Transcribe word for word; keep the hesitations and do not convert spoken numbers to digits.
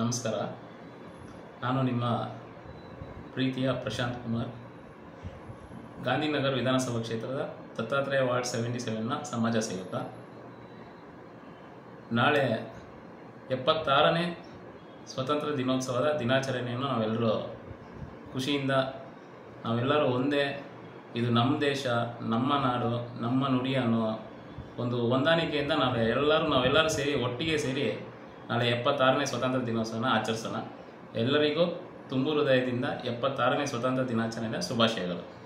ನಮಸ್ಕಾರ. ನಾನು ನಿಮ್ಮ ಪ್ರೀತಿಯ ಪ್ರಶಾಂತ್ ಕುಮಾರ್, ಗಾಂಧಿನಗರ ವಿಧಾನಸಭಾ ಕ್ಷೇತ್ರದ ದತ್ತಾತ್ರೇಯ ವಾರ್ಡ್ ಸೆವೆಂಟಿ ಸೆವೆನ್ನ ಸಮಾಜ ಸೇವಕ. ನಾಳೆ ಎಪ್ಪತ್ತಾರನೇ ಸ್ವತಂತ್ರ ದಿನೋತ್ಸವದ ದಿನಾಚರಣೆಯನ್ನು ನಾವೆಲ್ಲರೂ ಖುಷಿಯಿಂದ, ನಾವೆಲ್ಲರೂ ಒಂದೇ, ಇದು ನಮ್ಮ ದೇಶ, ನಮ್ಮ ನಾಡು, ನಮ್ಮ ನುಡಿ ಅನ್ನೋ ಒಂದು ಹೊಂದಾಣಿಕೆಯಿಂದ ನಾವು ಎಲ್ಲರೂ ನಾವೆಲ್ಲರೂ ಸೇರಿ ಒಟ್ಟಿಗೆ ಸೇರಿ ನಾಳೆ ಎಪ್ಪತ್ತಾರನೇ ಸ್ವತಂತ್ರ ದಿನೋತ್ಸವನ ಆಚರಿಸೋಣ. ಎಲ್ಲರಿಗೂ ತುಂಬು ಹೃದಯದಿಂದ ಎಪ್ಪತ್ತಾರನೇ ಸ್ವತಂತ್ರ ದಿನಾಚರಣೆಯ ಶುಭಾಶಯಗಳು.